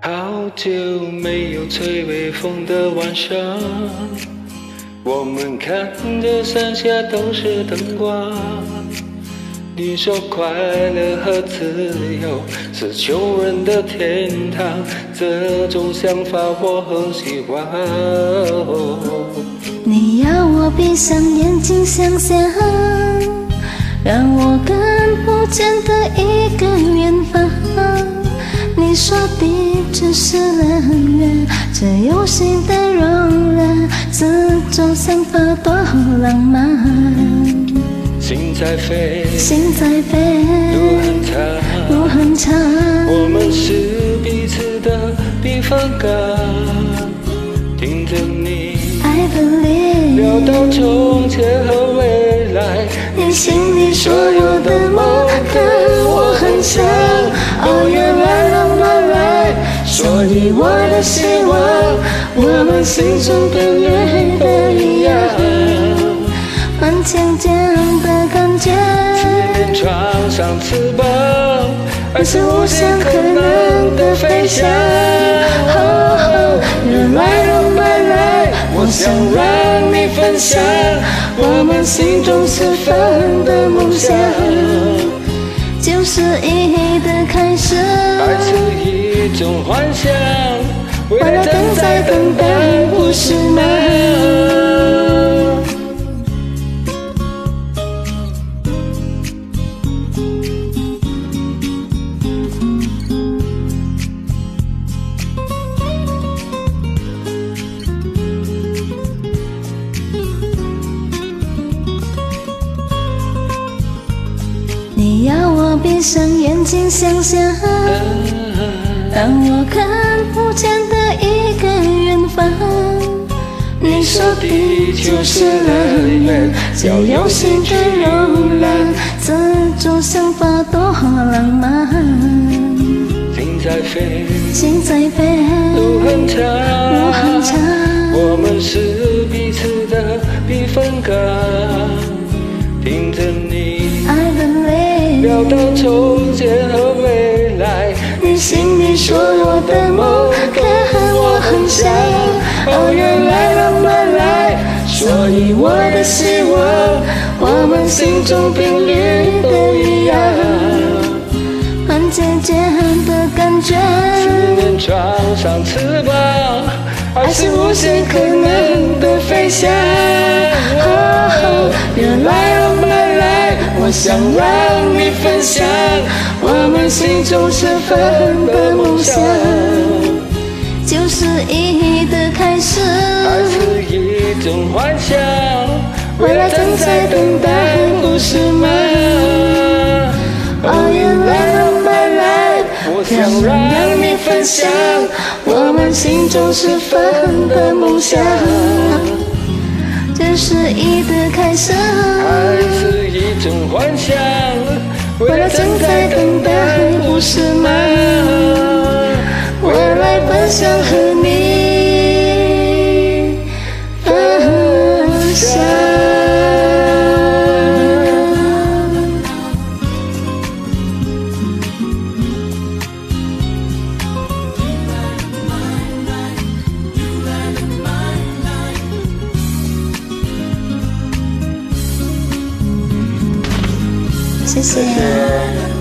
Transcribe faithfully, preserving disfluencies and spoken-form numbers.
好久没有吹微风的晚上，我们看着山下都是灯光。你说快乐和自由是穷人的天堂，这种想法我很喜欢。 你要我闭上眼睛想象，让我看不见的一个远方。你说地只是乐园，只有心的容忍，这种想法多浪漫。 心在飞， 心在飞， 路很长， 路很长。 我们是彼此的避风港，听着你 I believe 聊到从前和未来， 你心里所有的梦跟我很像。哦，原来浪漫来，所以我的希望，我们心中频率都一样。很强健的感觉， 思念装上翅膀，爱是无限可能的飞翔。哦，原来浪漫来，我想让你分享我们心中释放的梦想。 就是意义的开始， 爱是一种幻想，未未来来正正在在等等待， 待， 不不是是吗？ 吗？你要我闭上眼睛想象，让我看不见的一个远方。你说地球是乐园，只有心的容量，这种想法多浪漫。 心在飞， 心在飞， 路很长， 路很长。 我们是彼此的避风港，听着你 I believe 聊到从前和未来， 你心里所有的梦跟我很像。哦，原来浪漫来，所以我的希望，我们心中频率都一样。很渐渐的感觉， 思念装上翅膀，爱是无限可能的飞翔。哦，原来浪漫来，我想让你分享我们心中释放的梦想。 就是意义的开始， 爱是一种幻想， 未来正在等待，不是吗？哦，原来浪漫来， 我想让你分享我们心中释放的梦想。这是意义的开始， 爱是一种幻想， 未来正在等待，不是吗？我来分享和你分享。谢谢。